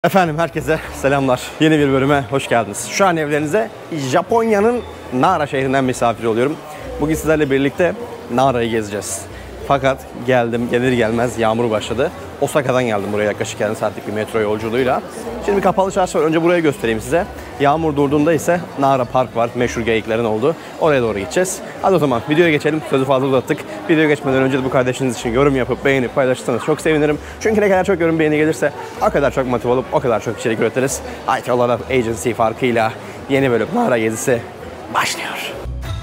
Efendim herkese selamlar. Yeni bir bölüme hoş geldiniz. Şu an evlerinize Japonya'nın Nara şehrinden misafir oluyorum. Bugün sizlerle birlikte Nara'yı gezeceğiz. Fakat gelir gelmez yağmur başladı. Osaka'dan geldim buraya yaklaşık yarım saatlik bir metro yolculuğuyla. Şimdi bir kapalı çarşı var. Önce burayı göstereyim size. Yağmur durduğunda ise Nara Park var. Meşhur geyiklerin olduğu. Oraya doğru gideceğiz. Hadi o zaman videoya geçelim. Sözü fazla uzattık. Videoya geçmeden önce de bu kardeşiniz için yorum yapıp beğenip paylaşırsanız çok sevinirim. Çünkü ne kadar çok yorum beğeni gelirse o kadar çok motive olup o kadar çok içerik üretiriz. Aytrolar Agency farkıyla yeni bölüm Nara gezisi başlıyor.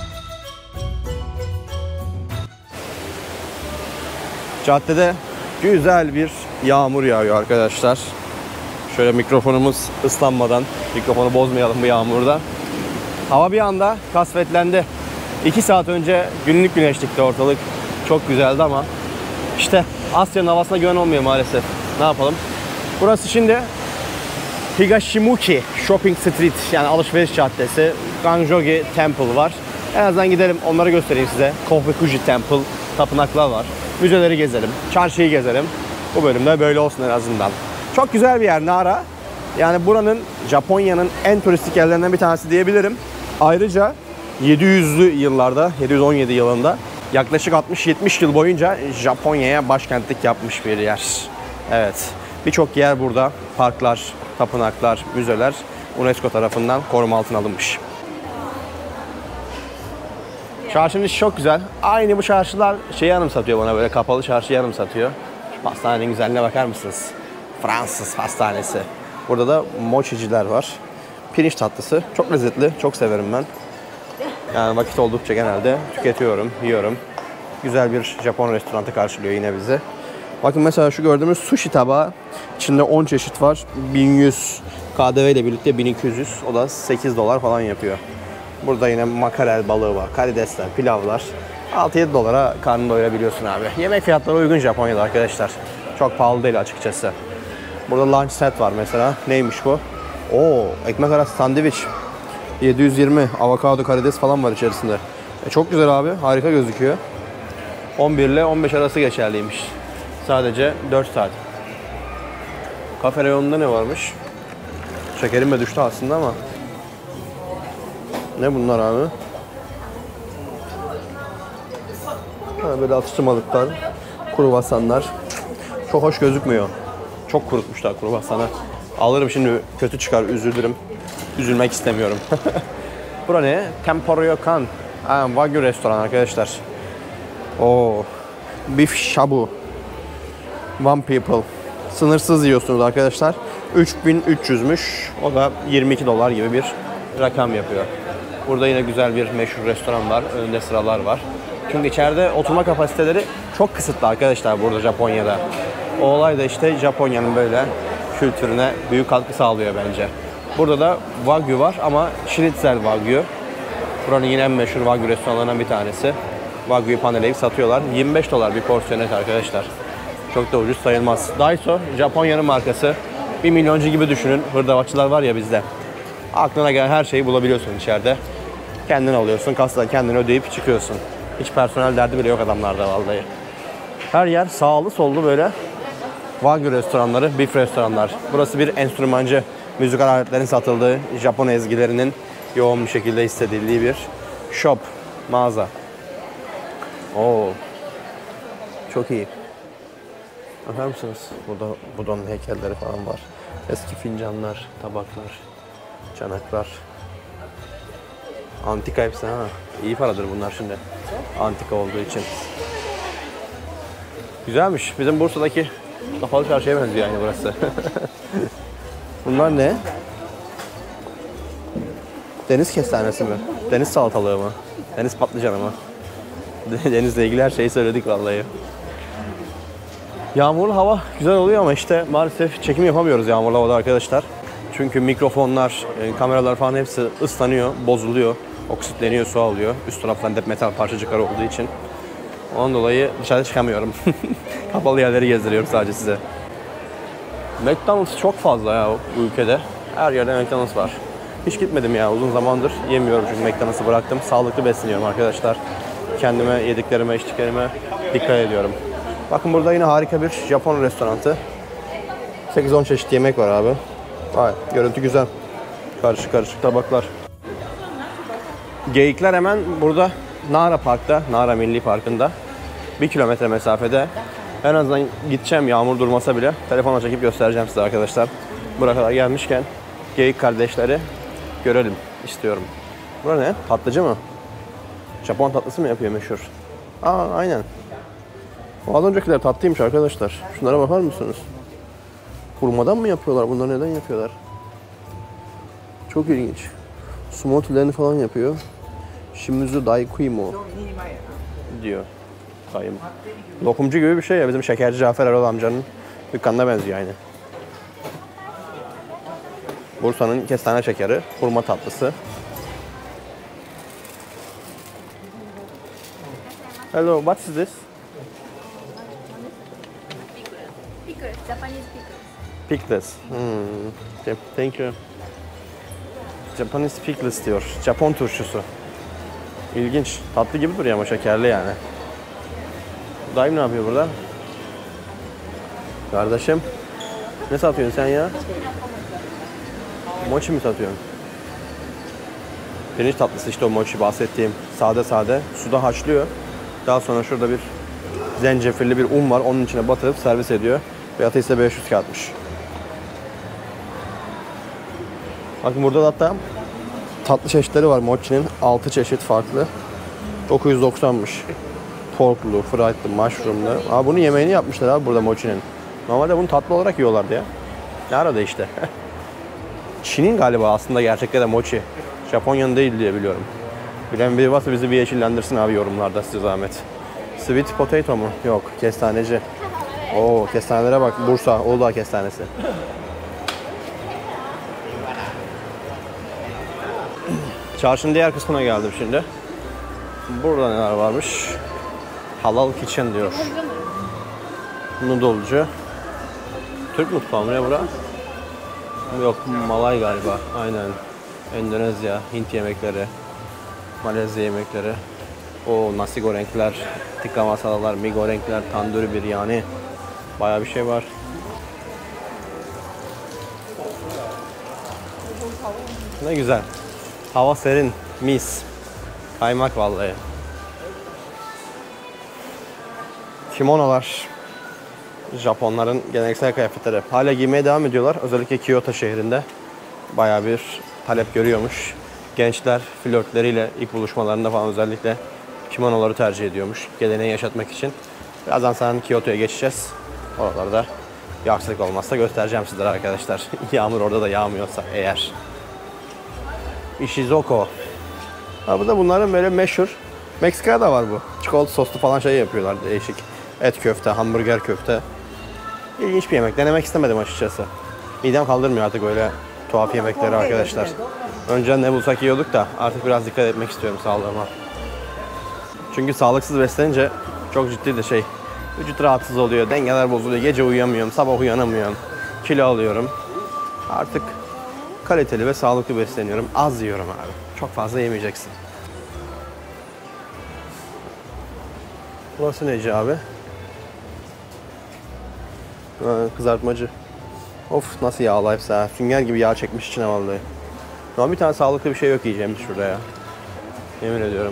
Caddede güzel bir yağmur yağıyor arkadaşlar. Şöyle mikrofonumuz ıslanmadan, mikrofonu bozmayalım bu yağmurda. Hava bir anda kasvetlendi. 2 saat önce günlük güneşlikti ortalık. Çok güzeldi ama işte Asya'nın havasına güven olmuyor maalesef. Ne yapalım? Burası şimdi Higashimuki Shopping Street, yani alışveriş caddesi. Ganjogi Temple var. En azından gidelim, onları göstereyim size. Kofukuji Temple, tapınaklar var. Müzeleri gezelim, çarşıyı gezelim. Bu bölümde böyle olsun en azından. Çok güzel bir yer Nara. Yani buranın, Japonya'nın en turistik yerlerinden bir tanesi diyebilirim. Ayrıca 700'lü yıllarda, 717 yılında yaklaşık 60-70 yıl boyunca Japonya'ya başkentlik yapmış bir yer. Evet, birçok yer burada. Parklar, tapınaklar, müzeler UNESCO tarafından koruma altına alınmış. Çarşının işi çok güzel. Aynı bu çarşılar şeyi anımsatıyor bana, böyle kapalı çarşıyı anımsatıyor. Şu pastanenin güzelliğine bakar mısınız? Fransız pastanesi. Burada da mochiciler var. Pirinç tatlısı. Çok lezzetli. Çok severim ben. Yani vakit oldukça genelde tüketiyorum, yiyorum. Güzel bir Japon restoranı karşılıyor yine bizi. Bakın mesela şu gördüğümüz sushi tabağı. İçinde 10 çeşit var. 1100 KDV ile birlikte 1200. O da $8 falan yapıyor. Burada yine makarel balığı var, karidesler, pilavlar. 6-7 dolara karnını doyurabiliyorsun abi. Yemek fiyatları uygun Japonya'da arkadaşlar. Çok pahalı değil açıkçası. Burada lunch set var mesela. Neymiş bu? Oo, ekmek arası sandviç. 720, avokado, karides falan var içerisinde. Çok güzel abi, harika gözüküyor. 11 ile 15 arası geçerliymiş. Sadece 4 saat. Kafe reyonunda ne varmış? Şekerim de düştü aslında ama. Ne bunlar abi? Böyle atıştırmalıklar, kruvasanlar. Çok hoş gözükmüyor. Çok kurutmuşlar kruvasanı. Alırım şimdi, kötü çıkar, üzülürüm. Üzülmek istemiyorum. Bura ne? Temporyokan. Wagyu restoran arkadaşlar. Oo. Beef shabu. One people. Sınırsız yiyorsunuz arkadaşlar. 3300'müş. O da $22 gibi bir rakam yapıyor. Burada yine güzel bir meşhur restoran var. Önünde sıralar var. Çünkü içeride oturma kapasiteleri çok kısıtlı arkadaşlar burada Japonya'da. O olay da işte Japonya'nın böyle kültürüne büyük katkı sağlıyor bence. Burada da Wagyu var ama Schnitzel Wagyu. Buranın yine en meşhur Wagyu restoranlarından bir tanesi. Wagyu'yu paneleyip satıyorlar. $25 bir porsiyon et arkadaşlar. Çok da ucuz sayılmaz. Daiso, Japonya'nın markası. 1 milyoncu gibi düşünün. Hırdavatçılar var ya bizde. Aklına gelen her şeyi bulabiliyorsun içeride. Kendin alıyorsun, kasada kendin ödeyip çıkıyorsun. Hiç personel derdi bile yok adamlarda vallahi. Her yer sağlı sollu böyle Wagyu restoranları, beef restoranlar. Burası bir enstrümancı, müzikal aletlerin satıldığı, Japon ezgilerinin yoğun bir şekilde hissedildiği bir shop, mağaza. Oo, çok iyi. Bakar mısınız? Burada Buda'nın heykelleri falan var. Eski fincanlar, tabaklar, çanaklar. Antika hepsi ha. İyi paradır bunlar şimdi. Antika olduğu için. Güzelmiş. Bizim Bursa'daki kapalı çarşıya benziyor yani burası. Bunlar ne? Deniz kestanesi mi? Deniz salatalığı mı? Deniz patlıcanı mı? Denizle ilgili her şeyi söyledik vallahi. Yağmurlu hava güzel oluyor ama işte maalesef çekim yapamıyoruz yağmurlu havada arkadaşlar. Çünkü mikrofonlar, kameralar falan hepsi ıslanıyor, bozuluyor, oksitleniyor, su alıyor. Üst taraftan hep metal parçacıkları olduğu için. Ondan dolayı dışarı çıkamıyorum. Kapalı yerleri gezdiriyorum sadece size. McDonald's çok fazla ya bu ülkede. Her yerde McDonald's var. Hiç gitmedim ya, uzun zamandır yemiyorum çünkü McDonald's'ı bıraktım. Sağlıklı besleniyorum arkadaşlar. Kendime, yediklerime, içtiklerime dikkat ediyorum. Bakın burada yine harika bir Japon restoranı. 8-10 çeşit yemek var abi. Vay, görüntü güzel. Karışık karışık tabaklar. Geyikler hemen burada Nara Park'ta, Nara Milli Parkı'nda. 1 kilometre mesafede. En azından gideceğim yağmur durmasa bile. Telefonla çekip göstereceğim size arkadaşlar. Buraya kadar gelmişken geyik kardeşleri görelim istiyorum. Burası ne? Tatlıcı mı? Japon tatlısı mı yapıyor meşhur? Aa aynen. O az öncekiler tatlıymış arkadaşlar. Şunlara bakar mısınız? Hurmadan mı yapıyorlar? Bunları neden yapıyorlar? Çok ilginç. Smoothie'lerini falan yapıyor. Shimizu Daikuimo diyor dayım. Lokumcu gibi bir şey ya. Bizim şekerci Cafer Erol amcanın dükkanına benziyor aynı. Bursa'nın kestane şekeri, hurma tatlısı. Hello, what is this? Pickles, Japanese pickles. Pickles. Okay, thank you. Japanese pickles diyor. Japon turşusu. İlginç. Tatlı gibi duruyor ama şekerli yani. Dayım ne yapıyor burada? Kardeşim. Ne satıyorsun sen ya? Mochi mi satıyorsun? Pirinç tatlısı işte o mochi bahsettiğim. Sade sade. Suda haşlıyor. Daha sonra şurada bir zencefilli bir un var. Onun içine batırıp servis ediyor. Fiyatı ise 500 kağıtmış. Bakın burada da hatta tatlı çeşitleri var mochi'nin. 6 çeşit farklı. 990'mış. Porklu, friedli, mushroomlu. Aa, bunun yemeğini yapmışlar abi burada mochi'nin. Normalde bunu tatlı olarak yiyorlardı ya. Ne arada işte. Çin'in galiba aslında gerçekten de mochi. Japonya'nın değil diye biliyorum. Bilen biri varsa bizi bir yeşillendirsin abi yorumlarda size zahmet. Sweet potato mu? Yok, kestaneci. Oo, kestanelere bak. Bursa, Uludağ kestanesi. Çarşının diğer kısmına geldim şimdi. Burada neler varmış? Halal Kitchen diyor. Noodle'cu. Türk mutfağı mı ne bura? Yok, Malay galiba. Aynen. Endonezya, Hint yemekleri, Malezya yemekleri. O nasi gorengler, tikka masalalar, mi gorengler, tanduri biryani. Bayağı bir şey var. Ne güzel. Hava serin, mis. Kaymak vallahi. Kimonolar. Japonların geleneksel kıyafetleri. Hala giymeye devam ediyorlar. Özellikle Kyoto şehrinde. Bayağı bir talep görüyormuş. Gençler flörtleriyle ilk buluşmalarında falan özellikle kimonoları tercih ediyormuş. Geleneği yaşatmak için. Birazdan sonra Kyoto'ya geçeceğiz. Oralarda bir aksilik olmazsa göstereceğim sizlere arkadaşlar. Yağmur orada da yağmıyorsa eğer. Ishizoko. Ha, bu da bunların böyle meşhur. Meksika'da da var bu. Çikolata soslu falan şey yapıyorlar değişik. Et köfte, hamburger köfte. İlginç bir yemek. Denemek istemedim açıkçası. Midem kaldırmıyor artık öyle tuhaf yemekleri arkadaşlar. Önceden ne bulsak yiyorduk da artık biraz dikkat etmek istiyorum sağlığıma. Çünkü sağlıksız beslenince çok ciddi de şey. Vücut rahatsız oluyor, dengeler bozuluyor, gece uyuyamıyorum, sabah uyanamıyorum. Kilo alıyorum. Artık kaliteli ve sağlıklı besleniyorum. Az yiyorum abi. Çok fazla yemeyeceksin. Burası neci abi? Ha, kızartmacı. Of nasıl yağlı hepsi ha. Sünger gibi yağ çekmiş içine vallahi. Ama bir tane sağlıklı bir şey yok yiyeceğimiz şurada ya. Yemin ediyorum.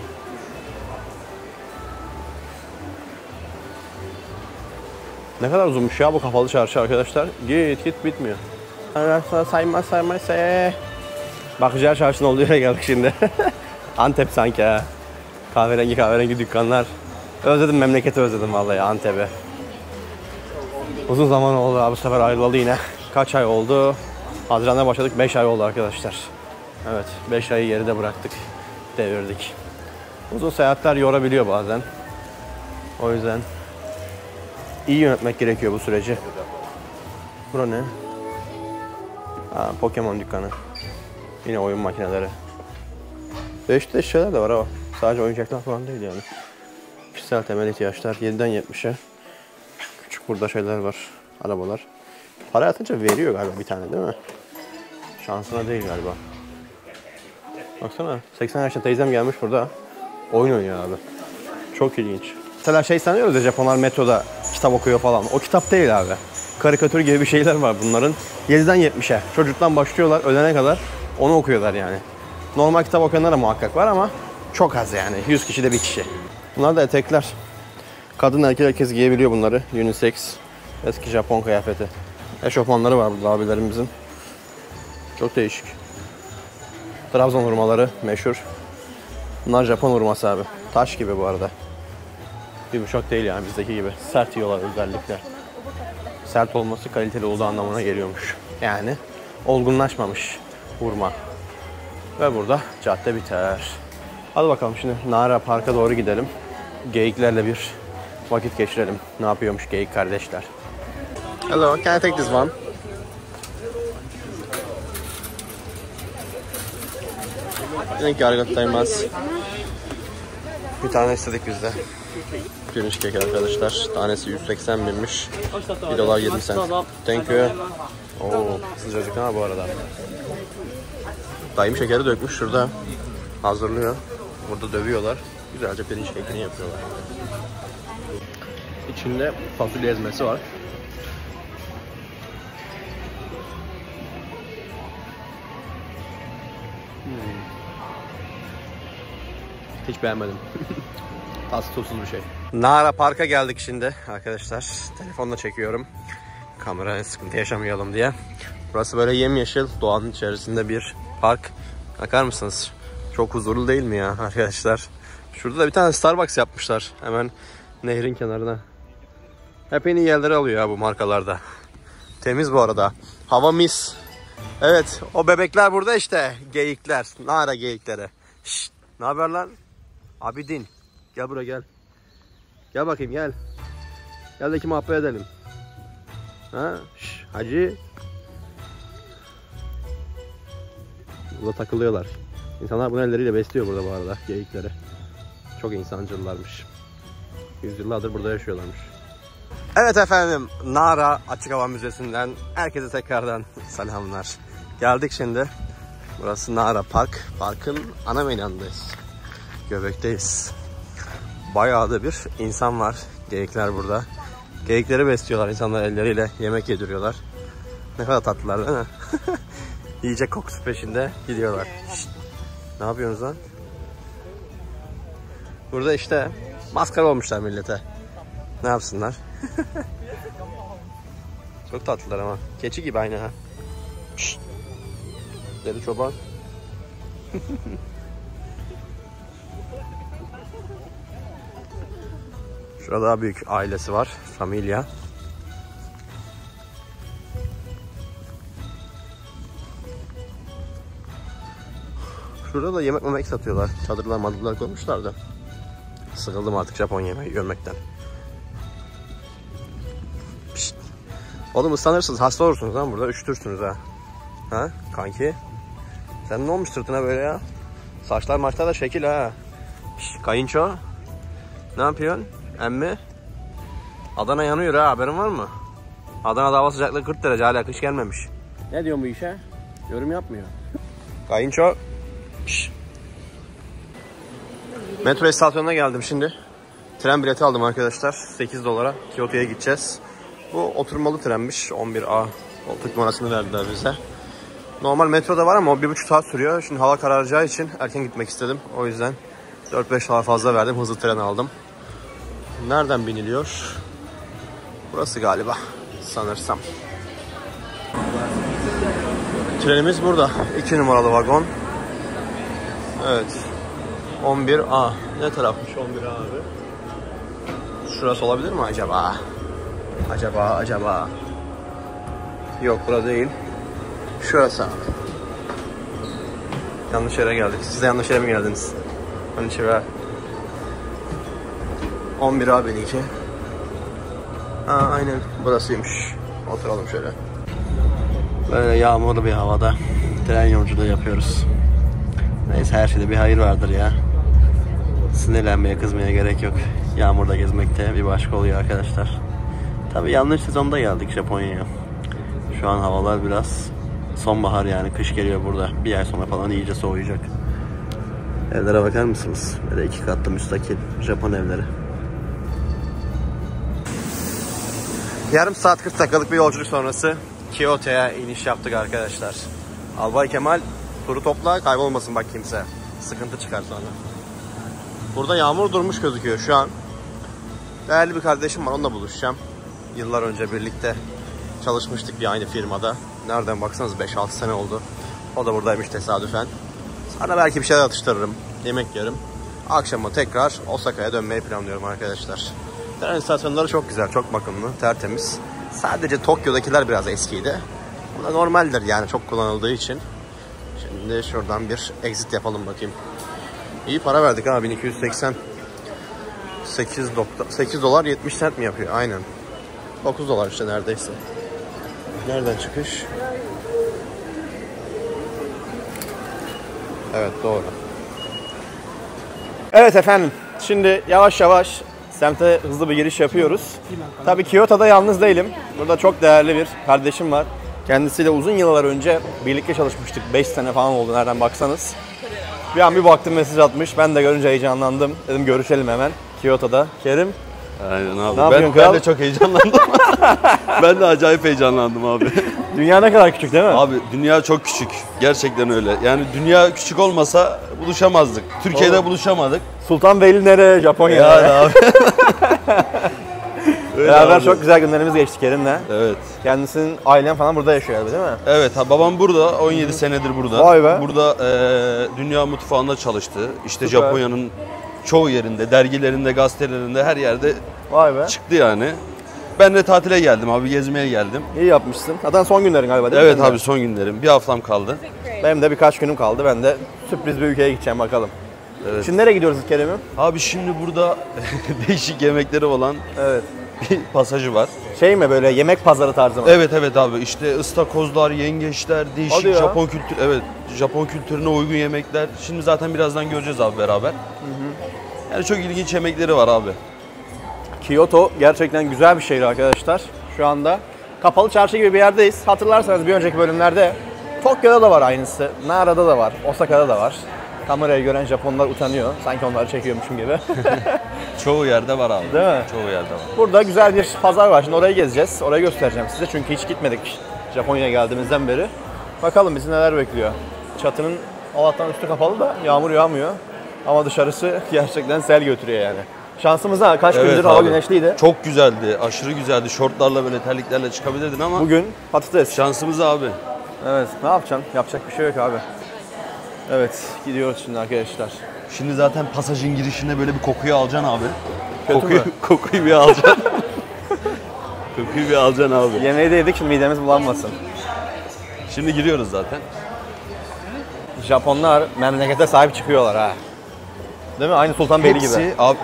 Ne kadar uzunmuş ya bu kapalı çarşı arkadaşlar. Git bitmiyor. Saymaz. Bakıcılar çarşının olduğu yere geldik şimdi. Antep sanki ha. Kahverengi dükkanlar. Özledim, memleketi özledim vallahi, Antep'i. Uzun zaman oldu abi, bu sefer ayrılalı yine. Kaç ay oldu? Haziran'da başladık, 5 ay oldu arkadaşlar. Evet, 5 ayı geride bıraktık, devirdik. Uzun seyahatler yorabiliyor bazen. O yüzden iyi yönetmek gerekiyor bu süreci. Bura ne? Ha, Pokemon dükkanı. Yine oyun makineleri. Değişik şeyler de var ama sadece oyuncaklar falan değil yani. Kişisel temel ihtiyaçlar 7'den 70'e. Küçük burada şeyler var, arabalar. Para atınca veriyor galiba bir tane değil mi? Şansına değil galiba. Baksana 80 yaşında teyzem gelmiş burada. Oyun oynuyor abi. Çok ilginç. Mesela şey sanıyoruz ya, Japonlar metroda kitap okuyor falan. O kitap değil abi. karikatür gibi bir şeyler var bunların. 7'den 70'e. Çocuktan başlıyorlar, ölene kadar onu okuyorlar yani. Normal kitap okuyanlar da muhakkak var ama çok az yani. 100 kişide bir kişi. Bunlar da etekler. Kadın erkek herkes giyebiliyor bunları. Unisex. Eski Japon kıyafeti. Eşofmanları var burada abilerimizin. Çok değişik. Trabzon hurmaları meşhur. Bunlar Japon hurması abi. Taş gibi bu arada. Yumuşak değil yani bizdeki gibi. Sert yiyorlar özellikle. Sert olması kaliteli olduğu anlamına geliyormuş. Yani olgunlaşmamış hurma. Ve burada cadde biter. Hadi bakalım şimdi Nara Park'a doğru gidelim. Geyiklerle bir vakit geçirelim. Ne yapıyormuş geyik kardeşler. Hello, can I take this one? Thank you, arigatou gozaimasu. Bir tane istedik biz de. Pirinç kek arkadaşlar. Tanesi 180 binmiş. $1.20. Thank you. Oo, sıcacık ha bu arada. Dayım şekeri dökmüş şurada. Hazırlıyor. Burada dövüyorlar. Güzelce pirinç kekini yapıyorlar. İçinde fasulye ezmesi var. Hiç beğenmedim. Tatsız tuzsuz bir şey. Nara Park'a geldik şimdi arkadaşlar. Telefonla çekiyorum. Kameraya sıkıntı yaşamayalım diye. Burası böyle yemyeşil doğanın içerisinde bir park. Bakar mısınız? Çok huzurlu değil mi ya arkadaşlar? Şurada da bir tane Starbucks yapmışlar. Hemen nehrin kenarına. Hep en iyi yerleri alıyor ya bu markalarda. Temiz bu arada. Hava mis. Evet, o bebekler burada işte. Geyikler. Nara geyikleri. Şşt, ne haber lan? Abidin. Gel buraya gel. Gel bakayım gel. Gel de ki muhabbet edelim. Ha? Şş, hacı. Burada takılıyorlar. İnsanlar bunu elleriyle besliyor burada bu arada geyikleri. Çok insancıllarmış. Yüzyıllardır burada yaşıyorlarmış. Evet efendim, Nara Açık Hava Müzesi'nden herkese tekrardan selamlar. Geldik şimdi. Burası Nara Park. Parkın ana meydanındayız. Göbekteyiz. Bayağı da bir insan var. Geyikler burada. Geyikleri besliyorlar insanlar elleriyle. Yemek yediriyorlar. Ne kadar tatlılar değil mi? Yiyecek kokusu peşinde gidiyorlar. Şişt. Ne yapıyorsunuz lan? Burada işte maskara olmuşlar millete. Ne yapsınlar? Çok tatlılar ama. Keçi gibi aynı ha. Şşt. Deli çoban. Şurada daha büyük ailesi var. Familia. Şurada da yemek satıyorlar. Çadırlar madırlar koymuşlar da. Sıkıldım artık Japon yemeği görmekten. Pişt. Oğlum ıslanırsınız, hasta olursunuz lan burada. Üşütürsünüz ha. Ha kanki? Sen ne olmuş sırtına böyle ya? Saçlar maçlar da şekil ha. Pişt, kayınço. Ne yapıyorsun? Emmi? Adana yanıyor ha, haberin var mı? Adana'da hava sıcaklığı 40 derece, hala kış gelmemiş. Ne diyorsun bu işe? Yorum yapmıyor. Kayınço. Şş. Metro istasyonuna geldim şimdi. Tren bileti aldım arkadaşlar. $8. Kyoto'ya gideceğiz. Bu oturmalı trenmiş. 11A koltuk numarasını verdiler bize. Normal metroda var ama o 1,5 saat sürüyor. Şimdi hava kararacağı için erken gitmek istedim. O yüzden 4-5 dolar fazla verdim. Hızlı tren aldım. Nereden biniliyor? Burası galiba. Sanırsam. Trenimiz burada. 2 numaralı vagon. Evet. 11A. Ne tarafmış 11A abi? Şurası olabilir mi acaba? Acaba. Yok, burada değil. Şurası abi. Yanlış yere geldik. Siz de yanlış yere mi geldiniz? Konnichiwa. 11A benimki. Aynen burasıymış. Oturalım şöyle. Böyle yağmurlu bir havada tren yolculuğu yapıyoruz. Neyse, her şeyde bir hayır vardır ya. Sinirlenmeye, kızmaya gerek yok. Yağmurda gezmekte bir başka oluyor arkadaşlar. Tabii yanlış sezonda geldik Japonya'ya. Şu an havalar biraz sonbahar, yani kış geliyor burada. Bir ay sonra falan iyice soğuyacak. Evlere bakar mısınız? Böyle 2 katlı müstakil Japon evleri. Yarım saat 40 dakikalık bir yolculuk sonrası Kyoto'ya iniş yaptık arkadaşlar. Albay Kemal turu topla, kaybolmasın bak kimse. Sıkıntı çıkar sonra. Burada yağmur durmuş gözüküyor şu an. Değerli bir kardeşim var, onunla buluşacağım. Yıllar önce birlikte çalışmıştık bir aynı firmada. Nereden baksanız 5-6 sene oldu. O da buradaymış tesadüfen. Sonra belki bir şeyler atıştırırım, yemek yerim. Akşama tekrar Osaka'ya dönmeyi planlıyorum arkadaşlar. Tren istasyonları çok güzel, çok bakımlı, tertemiz. Sadece Tokyo'dakiler biraz eskiydi. Bu da normaldir yani, çok kullanıldığı için. Şimdi şuradan bir exit yapalım bakayım. İyi para verdik ha, 1280. 8 dolar 70 cent mi yapıyor? Aynen. 9 dolar işte neredeyse. Nereden çıkış? Evet, doğru. Evet efendim. Şimdi yavaş yavaş semte hızlı bir giriş yapıyoruz. Tabii Kyoto'da yalnız değilim. Burada çok değerli bir kardeşim var. Kendisiyle uzun yıllar önce birlikte çalışmıştık. 5 sene falan oldu nereden baksanız. Bir an bir baktım mesaj atmış. Ben de görünce heyecanlandım. Dedim görüşelim hemen Kyoto'da. Kerim. Aynen abi. Ben de çok heyecanlandım. Ben de acayip heyecanlandım abi. Dünya ne kadar küçük değil mi? Abi dünya çok küçük. Gerçekten öyle. Yani dünya küçük olmasa buluşamazdık. Türkiye'de buluşamadık. Sultanbeyli nere? Japonya Yani nere? abi. Öyle Beraber abi. çok güzel günlerimiz geçti Kerim'le. Evet. Kendisinin ailen falan burada yaşıyor abi değil mi? Evet ha, babam burada. 17 senedir burada. Vay be. Burada dünya mutfağında çalıştı. İşte Süper. Japonya'nın çoğu yerinde, dergilerinde, gazetelerinde her yerde Vay be. çıktı yani. Ben de tatile geldim abi, gezmeye geldim. İyi yapmışsın. Zaten son günlerin galiba değil mi? Evet senin de? abi, son günlerim. Bir haftam kaldı. Benim de birkaç günüm kaldı. Ben de sürpriz bir ülkeye gideceğim bakalım. Evet. Şimdi nereye gidiyoruz Kerim'im? Abi şimdi burada değişik yemekleri olan Evet. bir pasajı var. Şey mi böyle yemek pazarı tarzı mı? Evet evet abi, işte ıstakozlar, yengeçler, Hadi değişik ya. Japon kültür, evet Japon kültürüne uygun yemekler. Şimdi zaten birazdan göreceğiz abi beraber. Yani çok ilginç yemekleri var abi. Kyoto gerçekten güzel bir şehir arkadaşlar. Şu anda kapalı çarşı gibi bir yerdeyiz. Hatırlarsanız bir önceki bölümlerde Tokyo'da da var aynısı. Nara'da da var. Osaka'da da var. Kamerayı gören Japonlar utanıyor. Sanki onları çekiyormuşum gibi. Çoğu yerde var abi. Değil mi? Çoğu yerde var. Burada güzel bir pazar var. Şimdi orayı gezeceğiz. Orayı göstereceğim size. Çünkü hiç gitmedik Japonya'ya geldiğimizden beri. Bakalım bizi neler bekliyor. Çatının Allah'tan üstü kapalı da yağmur yağmıyor. Ama dışarısı gerçekten sel götürüyor yani. Şansımıza kaç gündür hava abi. güneşliydi. Çok güzeldi, aşırı güzeldi. Şortlarla böyle terliklerle çıkabilirdin ama Bugün patates. şansımız abi. Evet, ne yapacaksın? Yapacak bir şey yok abi. Evet, gidiyoruz şimdi arkadaşlar. Şimdi zaten pasajın girişinde böyle bir kokuyu alacaksın abi. Kötü mü? Kokuyu bir alacaksın. Kokuyu bir alacaksın abi. Yemeği de yedik, şimdi midemiz bulanmasın. Şimdi giriyoruz zaten. Japonlar memlekete sahip çıkıyorlar ha. Değil mi? Aynı Sultanbeyli gibi. Hepsi abi.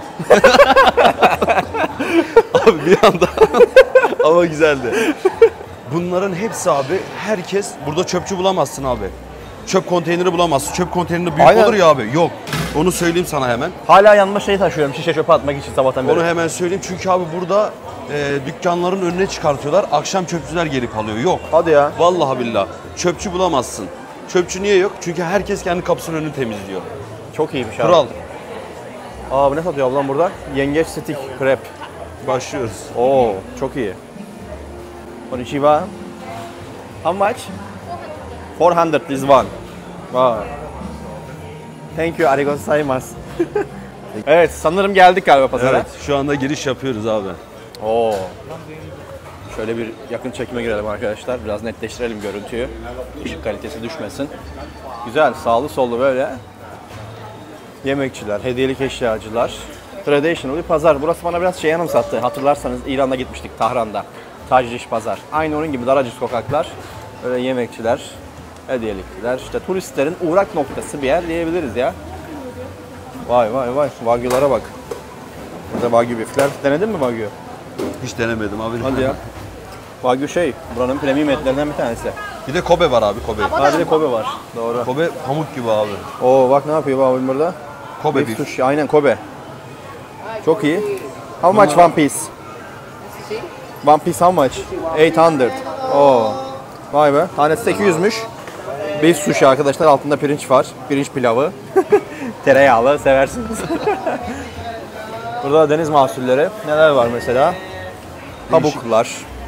Abi bir anda ama güzeldi. Bunların hepsi abi, herkes burada çöpçü bulamazsın abi. Çöp konteyneri bulamazsın. Çöp konteyneri büyük Aynen. olur ya abi. Yok. Onu söyleyeyim sana hemen. Hala yanıma şey taşıyorum, şişe çöpe atmak için sabahtan beri. Onu hemen söyleyeyim çünkü abi burada dükkanların önüne çıkartıyorlar. Akşam çöpçüler geri kalıyor. Yok. Hadi ya. Vallahi billah. Çöpçü bulamazsın. Çöpçü niye yok? Çünkü herkes kendi kapısının önünü temizliyor. Çok iyiymiş abi. Kural. Aa, bu ne satıyor ablam burada? Yengeç stick crepe. Başlıyoruz. Oo, çok iyi. Konnichiwa. How much? 400 this one. Wow. Thank you, arigatou gozaimasu. Evet, sanırım geldik galiba pazara. Evet, şu anda giriş yapıyoruz abi. Oo. Şöyle bir yakın çekime girelim arkadaşlar. Biraz netleştirelim görüntüyü. Işık kalitesi düşmesin. Güzel, sağlı sollu böyle yemekçiler, hediyelik eşyacılar. Traditional bir pazar. Burası bana biraz şey anımsattı. Hatırlarsanız İran'da gitmiştik, Tahran'da. Tacriş pazar. Aynı onun gibi daracık sokaklar. Böyle yemekçiler, hediyelikler. İşte turistlerin uğrak noktası bir yer diyebiliriz ya. Vay vay vay. Wagyu'lara bak. Burada Wagyu bifler. Denedin mi Wagyu? Hiç denemedim abi. Hadi ya. Wagyu şey, buranın premium etlerinden bir tanesi. Bir de Kobe var abi, Kobe. Ha, bir de Kobe var. Doğru. Kobe pamuk gibi abi. Oo, bak ne yapıyor bu abim burada? Kobe Beef beef. sushi, aynen Kobe. Çok iyi. How much one piece? One piece how much? 800. Oo. Vay be. Tanesi 800'müş. Beef sushi arkadaşlar, altında pirinç var. Pirinç pilavı. Tereyağlı, seversiniz. Burada deniz mahsulleri. Neler var mesela? Kabuklar,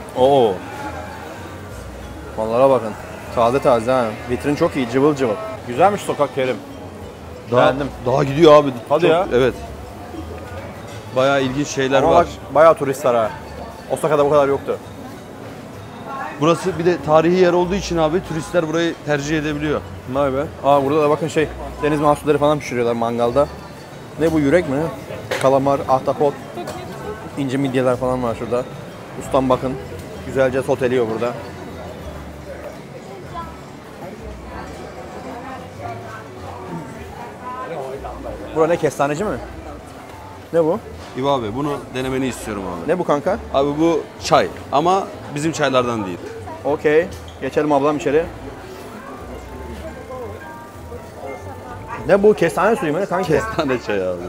Oo. Mallara bakın. Taze taze ha. Vitrin çok iyi, cıvıl cıvıl. Güzelmiş sokak Kerim. Beğendim. Daha gidiyor abi. Hadi ya. Evet. Bayağı ilginç şeyler Ama var. bak bayağı turist var ha. Osaka'da bu kadar yoktu. Burası bir de tarihi yer olduğu için abi turistler burayı tercih edebiliyor. Vay be. Aa burada da bakın deniz mahsulleri falan pişiriyorlar mangalda. Ne bu, yürek mi? Kalamar, ahtapot, ince midyeler falan var şurada. Ustam bakın. Güzelce soteliyor burada. Bura ne, kestaneci mi? Ne bu? İbo abi bunu denemeni istiyorum abi. Ne bu kanka? Abi bu çay ama bizim çaylardan değil. Okey. Geçelim ablam içeri. Ne bu? Kestane suyu mu ne kanka? Kestane çayı abi.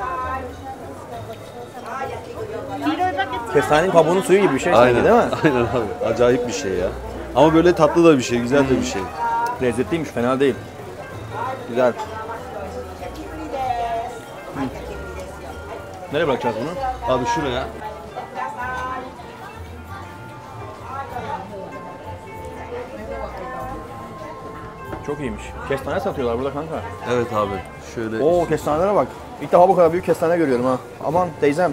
Kestanenin kabuğunun suyu gibi bir şey sanki değil mi? Aynen abi. Acayip bir şey ya. Ama böyle tatlı da bir şey, güzel de bir şey. Lezzetliymiş, fena değil. Güzel. Nereye bırakacağız bunu? Abi şuraya. Çok iyiymiş. Kestane satıyorlar burada kanka. Evet abi. Şöyle. Oo, kestanelere bak. İlk defa bu kadar büyük kestane görüyorum ha. Aman teyzem.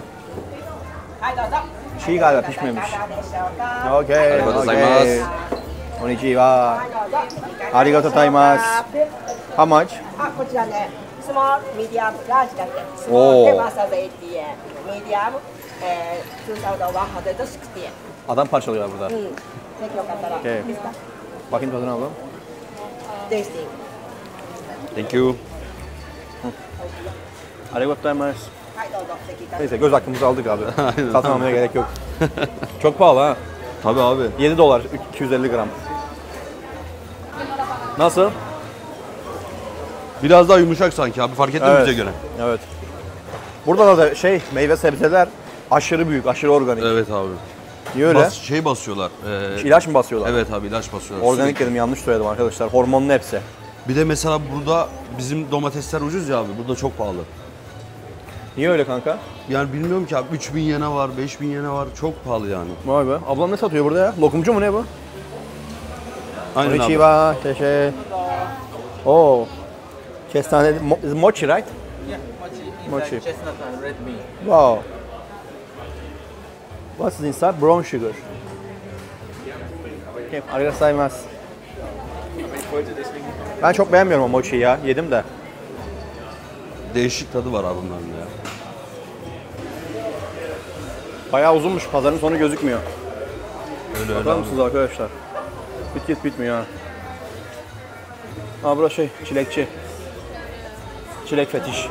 Çiğ galiba, pişmemiş. Okey. Arigato gozaimasu. Konnichiwa. Arigato gozaimasu. How much? あ、こちらね、スモール、ミディアム、ラージだって。スモおーールで180円、ミディアム、2160円。 Adam parçalıyorlar burada. ぜひよかったら。 Okey. Bakayım tadına ablam. テイスティング。 Thank you. Arigato gozaimasu. はい、どうぞ、席から。 Neyse, göz hakkımızı aldık abi. Satmamaya gerek yok. Çok pahalı ha. Tabii abi. 7 dolar 250 gram. Nasıl? Biraz daha yumuşak sanki abi. Fark ettin mi bize göre? Evet. Burada da meyve sebzeler aşırı büyük, aşırı organik. Evet abi. Niye öyle? Basıyorlar. İlaç mı basıyorlar? Evet abi ilaç basıyorlar. Organik dedim, yanlış söyledim arkadaşlar. Hormonlu hepsi. Bir de mesela burada bizim domatesler ucuz ya abi. Burada çok pahalı. Niye öyle kanka? Yani bilmiyorum ki abi 3000 yene var, 5000 yene var. Çok pahalı yani. Vay be. Ablam ne satıyor burada ya? Lokumcu mu ne bu? Aynen abi. Konnichiwa, teşekkür. Oo. Kestane, mochi right? Yeah, mochi. Mochi. Inside chestnut and red bean. Wow. What's inside? Brown sugar. Okay, arigatou gozaimasu. Ben çok beğenmiyorum o mochi'yi ya. Yedim de. Değişik tadı var abi bunların ya. Bayağı uzunmuş. Pazarın sonu gözükmüyor. Öyle Bakar mısınız arkadaşlar? Bitmiyor ha. Burası çilekçi. Çilek fetiş.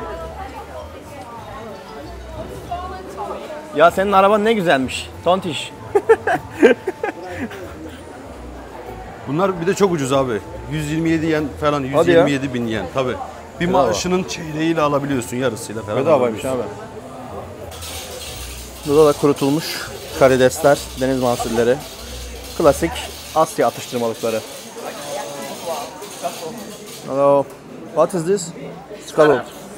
Ya senin araban ne güzelmiş. Tontiş. Bunlar bir de çok ucuz abi. 127 yen falan, Hadi ya. 127 bin yen tabii. Bir Bedava. maaşının çeyreğiyle alabiliyorsun, yarısıyla falan. Bedavaymış abi. Burada da kurutulmuş karidesler, deniz mahsulleri. Klasik Asya atıştırmalıkları. Hello. What is this? Scallop.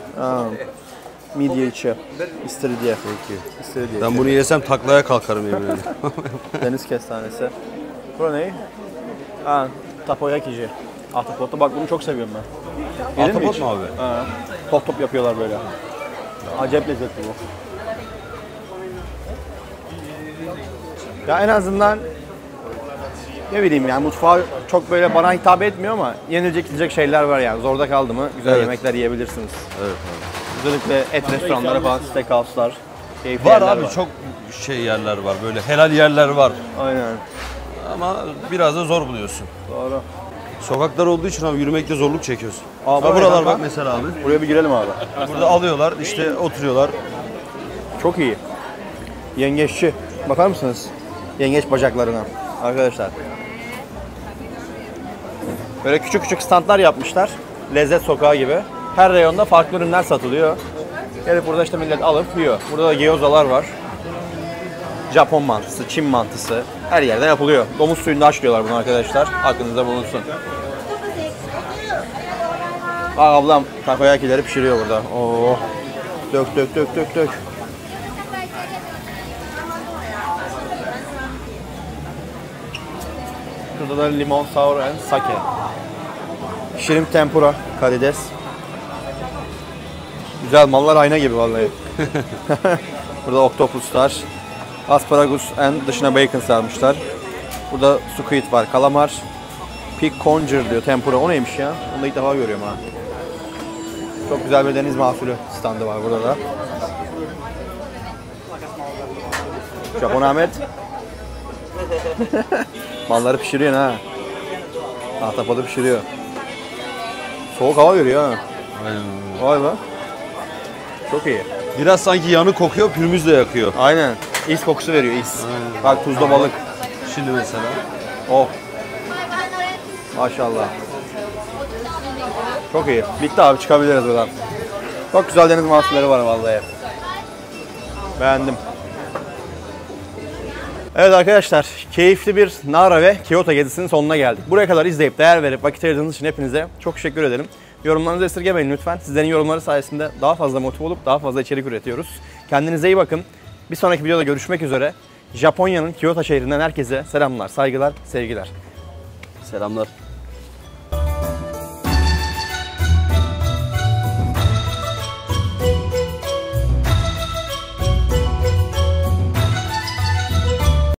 Midye içi. İstiridye. Peki. İstiridye. Ben bunu yesem taklaya kalkarım yemin ederim. Deniz kestanesi. Bu ne? Takoyakici. Ahtapotlu. Bak bunu çok seviyorum ben. Yedin mi Ahtapot hiç? mu abi? Ha. Top top yapıyorlar böyle. Acayip lezzetli bu. Ya en azından ne bileyim yani mutfağı çok böyle bana hitap etmiyor ama yenilecek içilecek şeyler var yani. Zorda kaldı mı güzel Evet. yemekler yiyebilirsiniz. Evet abi. Özellikle et restoranları falan, steakhouse'lar. Keyifli Var yerler abi çok şey yerler var böyle helal yerler var. Aynen. Ama biraz da zor buluyorsun. Doğru. Sokaklar olduğu için abi yürümekte zorluk çekiyorsun. Aa, Ha, bu ne buralar kanka? bak mesela abi. Buraya bir girelim abi. Burada alıyorlar işte oturuyorlar. Çok iyi. Yengeççi. Bakar mısınız? Yengeç bacaklarına. Arkadaşlar. Böyle küçük küçük standlar yapmışlar. Lezzet sokağı gibi. Her reyonda farklı ürünler satılıyor. Gelip burada işte millet alıp yiyor. Burada da gyozalar var. Japon mantısı, Çin mantısı. Her yerde yapılıyor. Domuz suyunda haşlıyorlar bunu arkadaşlar. Aklınızda bulunsun. Ablam takoyakileri pişiriyor burada. Oo. Dök dök dök dök dök. Şurada da limon, sour and sake. Shrimp tempura, karides. Güzel mallar ayna gibi vallahi. Burada oktopuslar. Asparagus and dışına bacon sarmışlar. Burada squid var, kalamar. Pig conger diyor tempura. O neymiş ya? Onu da ilk defa görüyorum ha. Çok güzel bir deniz mahsulü standı var burada da. Japon Ahmet. Malları pişiriyor ha. Ahtapotu pişiriyor. Soğuk hava veriyor ha. Aynen. Vay be. Çok iyi. Biraz sanki yanı kokuyor, pürmüz de yakıyor. Aynen. İs kokusu veriyor is. Aynen. Bak tuzlu balık. Şimdi mesela. Oh. Maşallah. Çok iyi. Bitti abi, çıkabiliriz buradan. Çok güzel deniz mahsulleri var vallahi. Beğendim. Evet arkadaşlar, keyifli bir Nara ve Kyoto gezisinin sonuna geldik. Buraya kadar izleyip değer verip vakit ayırdığınız için hepinize çok teşekkür ederim. Yorumlarınızı esirgemeyin lütfen. Sizlerin yorumları sayesinde daha fazla motive olup daha fazla içerik üretiyoruz. Kendinize iyi bakın. Bir sonraki videoda görüşmek üzere. Japonya'nın Kyoto şehrinden herkese selamlar, saygılar, sevgiler. Selamlar.